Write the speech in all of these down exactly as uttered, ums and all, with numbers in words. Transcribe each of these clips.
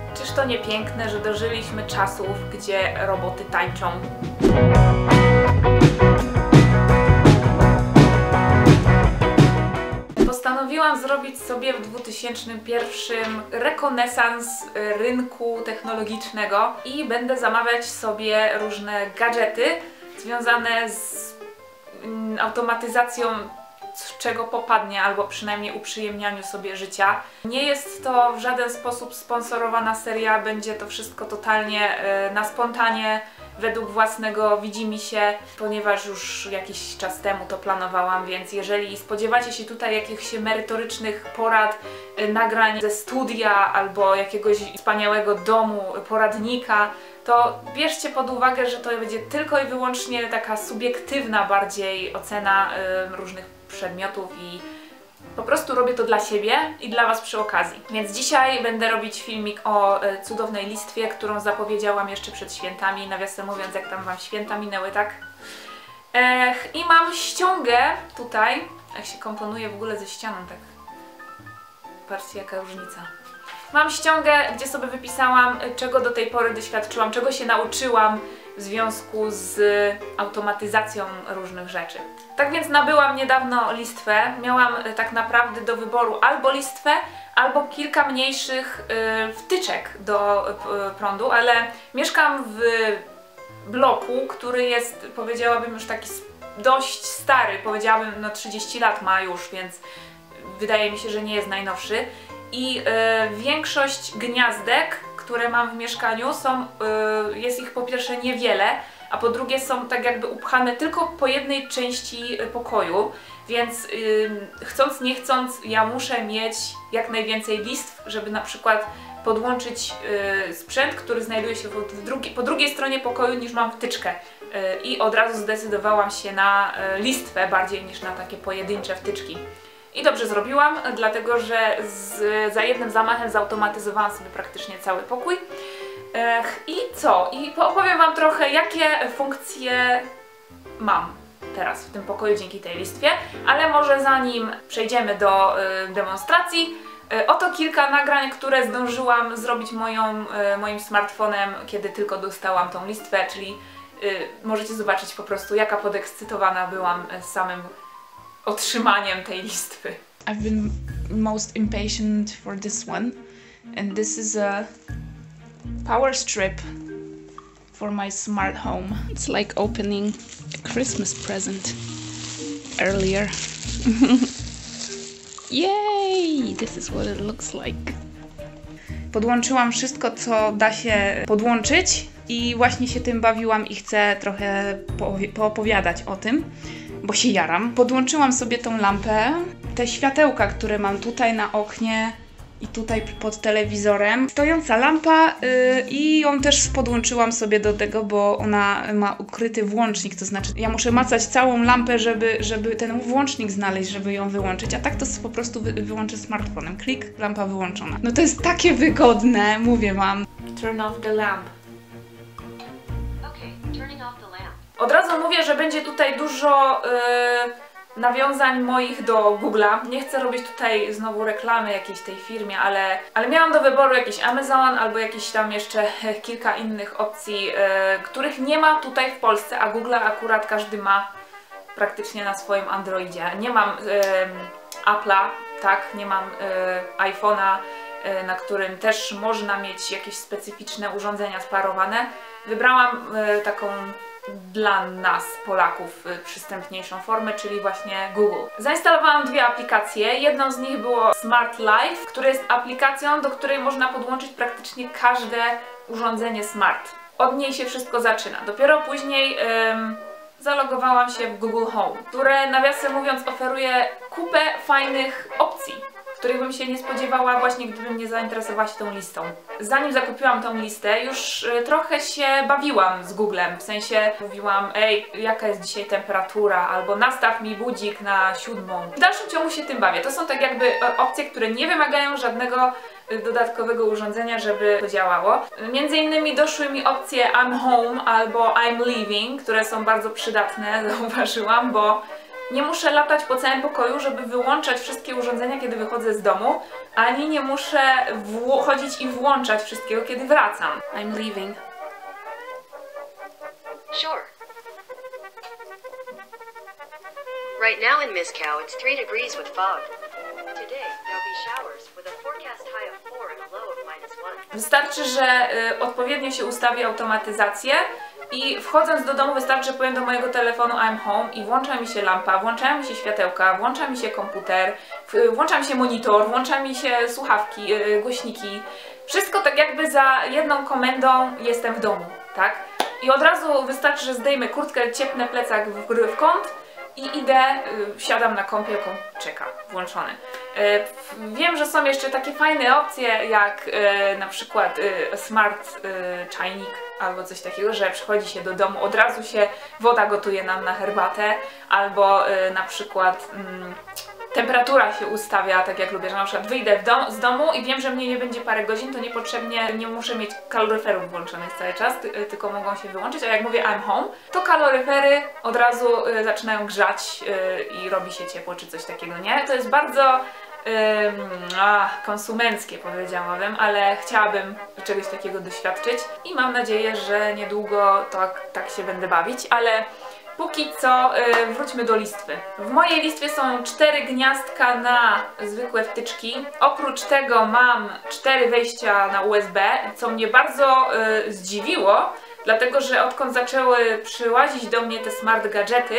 Czyż to nie piękne, że dożyliśmy czasów, gdzie roboty tańczą? Postanowiłam zrobić sobie w dwa tysiące pierwszym rekonesans rynku technologicznego i będę zamawiać sobie różne gadżety związane z automatyzacją, czego popadnie, albo przynajmniej uprzyjemnianiu sobie życia. Nie jest to w żaden sposób sponsorowana seria, będzie to wszystko totalnie na spontanie, według własnego widzimisię, ponieważ już jakiś czas temu to planowałam, więc jeżeli spodziewacie się tutaj jakichś merytorycznych porad, nagrań ze studia albo jakiegoś wspaniałego domu, poradnika, to bierzcie pod uwagę, że to będzie tylko i wyłącznie taka subiektywna bardziej ocena y, różnych przedmiotów i po prostu robię to dla siebie i dla Was przy okazji. Więc dzisiaj będę robić filmik o y, cudownej listwie, którą zapowiedziałam jeszcze przed świętami, nawiasem mówiąc, jak tam Wam święta minęły, tak? Ech, I mam ściągę tutaj, jak się komponuje w ogóle ze ścianą, tak. Patrzcie, jaka różnica. Mam ściągę, gdzie sobie wypisałam, czego do tej pory doświadczyłam, czego się nauczyłam w związku z automatyzacją różnych rzeczy. Tak więc nabyłam niedawno listwę. Miałam tak naprawdę do wyboru albo listwę, albo kilka mniejszych y, wtyczek do y, prądu, ale mieszkam w bloku, który jest, powiedziałabym, już taki dość stary. Powiedziałabym, no trzydzieści lat ma już, więc wydaje mi się, że nie jest najnowszy. I y, większość gniazdek, które mam w mieszkaniu, są, y, jest ich po pierwsze niewiele, a po drugie są tak jakby upchane tylko po jednej części pokoju, więc y, chcąc nie chcąc ja muszę mieć jak najwięcej listw, żeby na przykład podłączyć y, sprzęt, który znajduje się w drugi, po drugiej stronie pokoju niż mam wtyczkę. Y, I od razu zdecydowałam się na y, listwę bardziej niż na takie pojedyncze wtyczki. I dobrze zrobiłam, dlatego że z, za jednym zamachem zautomatyzowałam sobie praktycznie cały pokój. Ech, I co? I opowiem Wam trochę, jakie funkcje mam teraz w tym pokoju dzięki tej listwie, ale może zanim przejdziemy do y, demonstracji, y, oto kilka nagrań, które zdążyłam zrobić moją, y, moim smartfonem, kiedy tylko dostałam tą listwę, czyli y, możecie zobaczyć po prostu, jaka podekscytowana byłam z samym otrzymaniem tej listwy. I've been most impatient for this one, and this is a power strip for my smart home. It's like opening a Christmas present earlier. Yay! This is what it looks like. Podłączyłam wszystko, co da się podłączyć i właśnie się tym bawiłam i chcę trochę poopowiadać o tym, bo się jaram. Podłączyłam sobie tą lampę, te światełka, które mam tutaj na oknie i tutaj pod telewizorem. Stojąca lampa yy, i ją też podłączyłam sobie do tego, bo ona ma ukryty włącznik, to znaczy ja muszę macać całą lampę, żeby, żeby ten włącznik znaleźć, żeby ją wyłączyć, a tak to po prostu wy, wyłączę smartfonem. Klik, lampa wyłączona. No to jest takie wygodne, mówię Wam. Turn off the lamp. Okay, turning off the lamp. Od razu mówię, że będzie tutaj dużo yy, nawiązań moich do Google'a. Nie chcę robić tutaj znowu reklamy jakiejś tej firmie, ale, ale miałam do wyboru jakiś Amazon albo jakieś tam jeszcze kilka innych opcji, yy, których nie ma tutaj w Polsce, a Google'a akurat każdy ma praktycznie na swoim Androidzie. Nie mam yy, Apple'a, tak, nie mam yy, iPhone'a, yy, na którym też można mieć jakieś specyficzne urządzenia sparowane. Wybrałam yy, taką dla nas, Polaków, przystępniejszą formę, czyli właśnie Google. Zainstalowałam dwie aplikacje. Jedną z nich było Smart Life, która jest aplikacją, do której można podłączyć praktycznie każde urządzenie smart. Od niej się wszystko zaczyna. Dopiero później ym, zalogowałam się w Google Home, które nawiasem mówiąc oferuje kupę fajnych opcji, których bym się nie spodziewała właśnie, gdybym nie zainteresowała się tą listą. Zanim zakupiłam tą listę, już y, trochę się bawiłam z Googlem, w sensie mówiłam, ej, jaka jest dzisiaj temperatura, albo nastaw mi budzik na siódmą. W dalszym ciągu się tym bawię. To są tak jakby y, opcje, które nie wymagają żadnego y, dodatkowego urządzenia, żeby to działało. Między innymi doszły mi opcje I'm home albo I'm leaving, które są bardzo przydatne, zauważyłam, bo Nie muszę latać po całym pokoju, żeby wyłączać wszystkie urządzenia, kiedy wychodzę z domu, ani nie muszę chodzić i włączać wszystkiego, kiedy wracam. I'm leaving. Sure. Right now in Moscow it's three degrees with fog. Today there'll be showers with a forecast high of four and a low of minus one. Wystarczy, że y, odpowiednio się ustawi automatyzację i wchodząc do domu wystarczy, że powiem do mojego telefonu I'm home i włącza mi się lampa, włączają mi się światełka, włącza mi się komputer, włącza mi się monitor, włącza mi się słuchawki, yy, głośniki. Wszystko tak jakby za jedną komendą jestem w domu, tak? I od razu wystarczy, że zdejmę kurtkę, ciepnę plecak w, w kąt i idę, yy, siadam na kąpie, kąp czeka, włączony. Yy, wiem, że są jeszcze takie fajne opcje jak yy, na przykład yy, smart yy, czajnik albo coś takiego, że przychodzi się do domu, od razu się woda gotuje nam na herbatę, albo yy, na przykład yy, temperatura się ustawia, tak jak lubię, że na przykład wyjdę w dom, z domu i wiem, że mnie nie będzie parę godzin, to niepotrzebnie nie muszę mieć kaloryferów włączonych cały czas, ty, tylko mogą się wyłączyć, a jak mówię I'm home, to kaloryfery od razu y, zaczynają grzać y, i robi się ciepło czy coś takiego, nie? To jest bardzo Ym, a, konsumenckie powiedziałabym, ale chciałabym czegoś takiego doświadczyć i mam nadzieję, że niedługo tak, tak się będę bawić, ale póki co y, wróćmy do listwy. W mojej listwie są cztery gniazdka na zwykłe wtyczki. Oprócz tego mam cztery wejścia na U S B, co mnie bardzo y, zdziwiło, dlatego że odkąd zaczęły przyłazić do mnie te smart gadżety,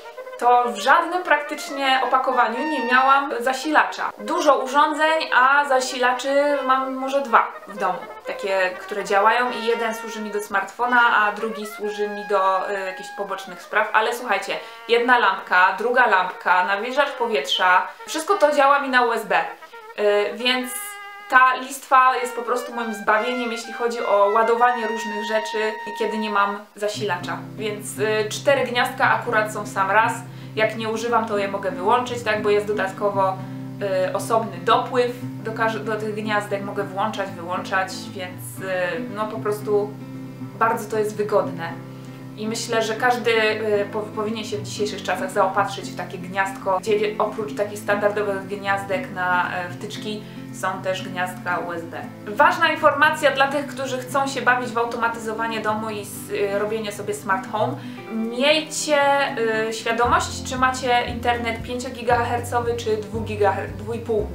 to w żadnym praktycznie opakowaniu nie miałam zasilacza. Dużo urządzeń, a zasilaczy mam może dwa w domu. Takie, które działają i jeden służy mi do smartfona, a drugi służy mi do y, jakichś pobocznych spraw. Ale słuchajcie, jedna lampka, druga lampka, nawilżacz powietrza, wszystko to działa mi na U S B. Y, więc ta listwa jest po prostu moim zbawieniem, jeśli chodzi o ładowanie różnych rzeczy, kiedy nie mam zasilacza. Więc y, cztery gniazdka akurat są w sam raz. Jak nie używam, to je mogę wyłączyć, tak, bo jest dodatkowo y, osobny dopływ do, do tych gniazdek. Mogę włączać, wyłączać, więc y, no po prostu bardzo to jest wygodne. I myślę, że każdy y, po, powinien się w dzisiejszych czasach zaopatrzyć w takie gniazdko, gdzie oprócz takich standardowych gniazdek na y, wtyczki są też gniazdka U S B. Ważna informacja dla tych, którzy chcą się bawić w automatyzowanie domu i z, y, robienie sobie smart home. Miejcie y, świadomość, czy macie internet pięć gigaherców czy dwa i pół,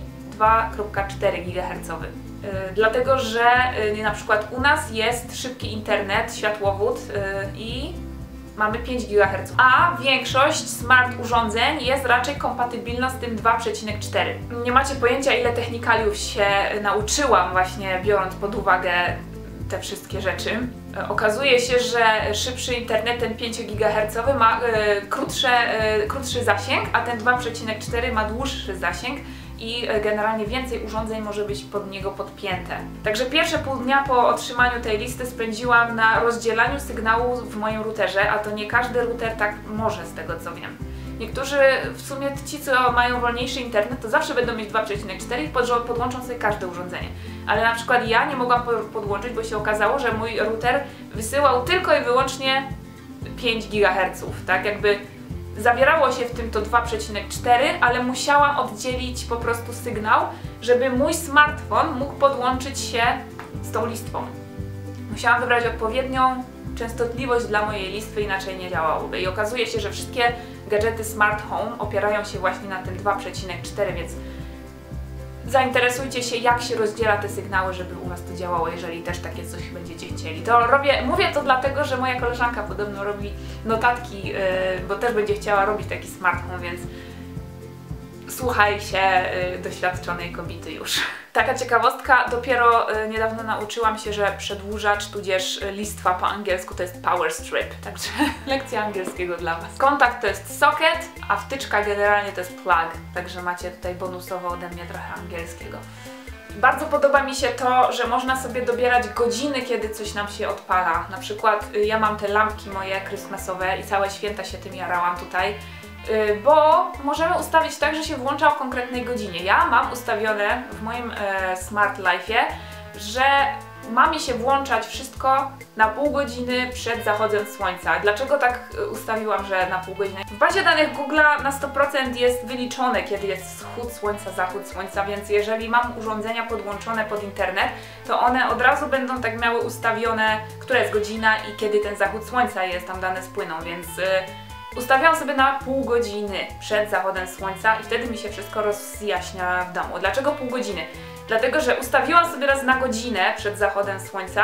dwa przecinek cztery gigaherca. Yy, dlatego, że yy, na przykład u nas jest szybki internet, światłowód yy, i mamy pięć gigaherców, a większość smart urządzeń jest raczej kompatybilna z tym dwa przecinek cztery. Nie macie pojęcia, ile technikaliów się nauczyłam właśnie biorąc pod uwagę te wszystkie rzeczy. Yy, okazuje się, że szybszy internet, ten pięć gigaherców ma yy, krótsze, yy, krótszy zasięg, a ten dwa przecinek cztery ma dłuższy zasięg i generalnie więcej urządzeń może być pod niego podpięte. Także pierwsze pół dnia po otrzymaniu tej listy spędziłam na rozdzielaniu sygnału w moim routerze, a to nie każdy router tak może, z tego co wiem. Niektórzy, w sumie ci, co mają wolniejszy internet, to zawsze będą mieć dwa przecinek cztery i podłączą sobie każde urządzenie. Ale na przykład ja nie mogłam podłączyć, bo się okazało, że mój router wysyłał tylko i wyłącznie pięć gigaherców, tak jakby zawierało się w tym to dwa przecinek cztery, ale musiałam oddzielić po prostu sygnał, żeby mój smartfon mógł podłączyć się z tą listwą. Musiałam wybrać odpowiednią częstotliwość dla mojej listwy, inaczej nie działałoby. I okazuje się, że wszystkie gadżety smart home opierają się właśnie na tym dwa przecinek cztery, więc zainteresujcie się, jak się rozdziela te sygnały, żeby u Was to działało, jeżeli też takie coś będziecie chcieli. To robię, mówię to dlatego, że moja koleżanka podobno robi notatki, yy, bo też będzie chciała robić taki smart home, więc słuchaj się yy, doświadczonej kobiety już. Taka ciekawostka, dopiero yy, niedawno nauczyłam się, że przedłużacz tudzież listwa po angielsku to jest power strip, także lekcja angielskiego dla Was. Kontakt to jest socket, a wtyczka generalnie to jest plug, także macie tutaj bonusowo ode mnie trochę angielskiego. Bardzo podoba mi się to, że można sobie dobierać godziny, kiedy coś nam się odpala. Na przykład ja mam te lampki moje christmasowe i całe święta się tym jarałam tutaj, bo możemy ustawić tak, że się włącza o konkretnej godzinie. Ja mam ustawione w moim e, Smart Life'ie że ma mi się włączać wszystko na pół godziny przed zachodem słońca. Dlaczego tak ustawiłam, że na pół godziny? W bazie danych Google'a na sto procent jest wyliczone, kiedy jest wschód słońca, zachód słońca, więc jeżeli mam urządzenia podłączone pod internet, to one od razu będą tak miały ustawione, która jest godzina i kiedy ten zachód słońca jest, tam dane spłyną, więc yy, ustawiam sobie na pół godziny przed zachodem słońca i wtedy mi się wszystko rozjaśnia w domu. Dlaczego pół godziny? Dlatego, że ustawiłam sobie raz na godzinę przed zachodem słońca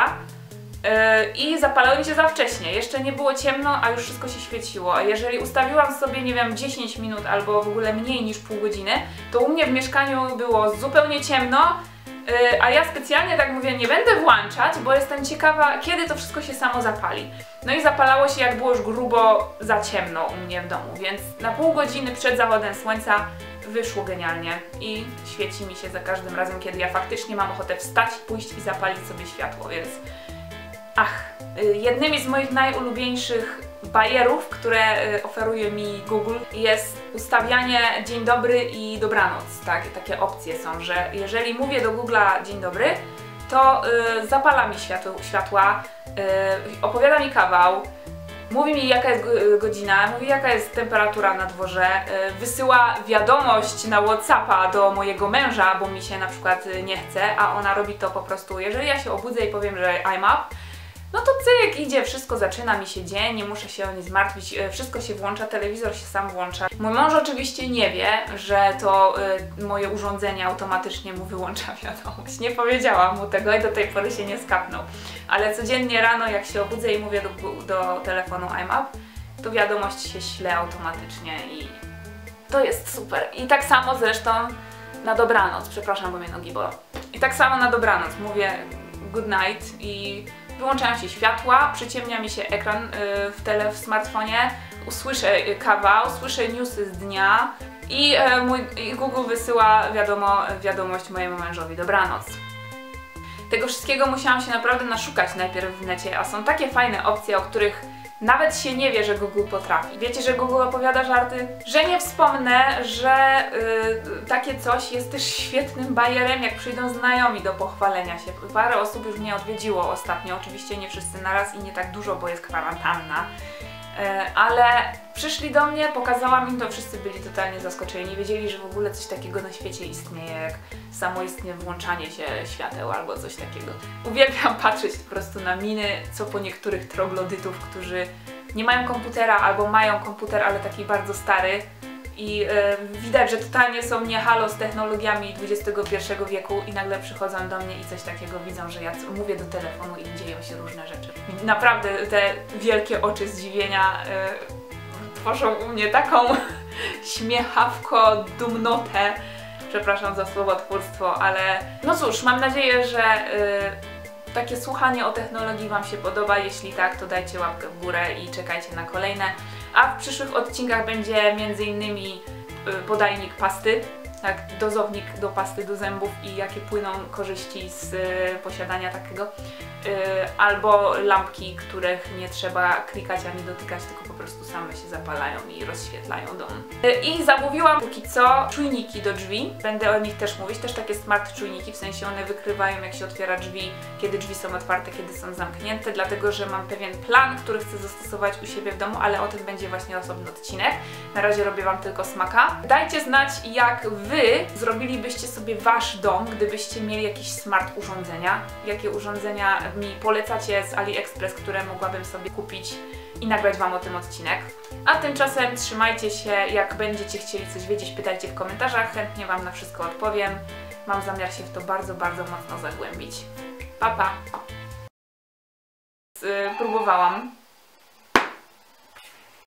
yy, i zapalały mi się za wcześnie. Jeszcze nie było ciemno, a już wszystko się świeciło. A jeżeli ustawiłam sobie, nie wiem, dziesięć minut albo w ogóle mniej niż pół godziny, to u mnie w mieszkaniu było zupełnie ciemno, yy, a ja specjalnie tak mówię, nie będę włączać, bo jestem ciekawa, kiedy to wszystko się samo zapali. No i zapalało się, jak było już grubo za ciemno u mnie w domu, więc na pół godziny przed zachodem słońca wyszło genialnie i świeci mi się za każdym razem, kiedy ja faktycznie mam ochotę wstać, pójść i zapalić sobie światło, więc ach, jednymi z moich najulubieńszych bajerów, które oferuje mi Google, jest ustawianie dzień dobry i dobranoc. Tak, takie opcje są, że jeżeli mówię do Google'a dzień dobry, to yy, zapala mi światło, światła, yy, opowiada mi kawał, mówi mi, jaka jest godzina, mówi, jaka jest temperatura na dworze, wysyła wiadomość na WhatsAppa do mojego męża, bo mi się na przykład nie chce, a ona robi to po prostu, jeżeli ja się obudzę i powiem, że I'm up, no to cyk, idzie, wszystko zaczyna mi się dzień, nie muszę się o nic martwić, wszystko się włącza, telewizor się sam włącza. Mój mąż oczywiście nie wie, że to y, moje urządzenie automatycznie mu wyłącza wiadomość. Nie powiedziałam mu tego i do tej pory się nie skapnął. Ale codziennie rano, jak się obudzę i mówię do, do telefonu I'm up, to wiadomość się śle automatycznie i to jest super. I tak samo zresztą na dobranoc, przepraszam, bo mnie nogi bolą. I tak samo na dobranoc mówię good night i wyłączają się światła, przyciemnia mi się ekran yy, w tele, w smartfonie, usłyszę kawał, słyszę newsy z dnia i yy, mój i Google wysyła wiadomo, wiadomość mojemu mężowi dobranoc. Tego wszystkiego musiałam się naprawdę naszukać najpierw w necie, a są takie fajne opcje, o których nawet się nie wie, że Google potrafi. Wiecie, że Google opowiada żarty? Że nie wspomnę, że yy, takie coś jest też świetnym bajerem, jak przyjdą znajomi do pochwalenia się. Parę osób już mnie odwiedziło ostatnio, oczywiście nie wszyscy naraz i nie tak dużo, bo jest kwarantanna. Yy, ale przyszli do mnie, pokazałam im to, wszyscy byli totalnie zaskoczeni, nie wiedzieli, że w ogóle coś takiego na świecie istnieje, jak samoistnie włączanie się świateł albo coś takiego. Uwielbiam patrzeć po prostu na miny, co po niektórych troglodytów, którzy nie mają komputera albo mają komputer, ale taki bardzo stary i yy, widać, że totalnie są nie halo z technologiami dwudziestego pierwszego wieku i nagle przychodzą do mnie i coś takiego widzą, że ja mówię do telefonu i dzieją się różne rzeczy. I naprawdę te wielkie oczy zdziwienia yy, tworzą u mnie taką śmiechawko, dumnotę. Przepraszam za słowotwórstwo, ale no cóż, mam nadzieję, że yy, takie słuchanie o technologii Wam się podoba. Jeśli tak, to dajcie łapkę w górę i czekajcie na kolejne. A w przyszłych odcinkach będzie między innymi yy, podajnik pasty, tak, dozownik do pasty do zębów i jakie płyną korzyści z yy, posiadania takiego. Yy, albo lampki, których nie trzeba klikać ani dotykać, tylko po prostu same się zapalają i rozświetlają dom. Yy, I zamówiłam póki co czujniki do drzwi. Będę o nich też mówić, też takie smart czujniki, w sensie one wykrywają, jak się otwiera drzwi, kiedy drzwi są otwarte, kiedy są zamknięte, dlatego że mam pewien plan, który chcę zastosować u siebie w domu, ale o tym będzie właśnie osobny odcinek. Na razie robię Wam tylko smaka. Dajcie znać, jak Wy zrobilibyście sobie Wasz dom, gdybyście mieli jakieś smart urządzenia, jakie urządzenia mi polecacie z AliExpress, które mogłabym sobie kupić i nagrać Wam o tym odcinek. A tymczasem trzymajcie się, jak będziecie chcieli coś wiedzieć, pytajcie w komentarzach, chętnie Wam na wszystko odpowiem. Mam zamiar się w to bardzo, bardzo mocno zagłębić. Pa, pa! Próbowałam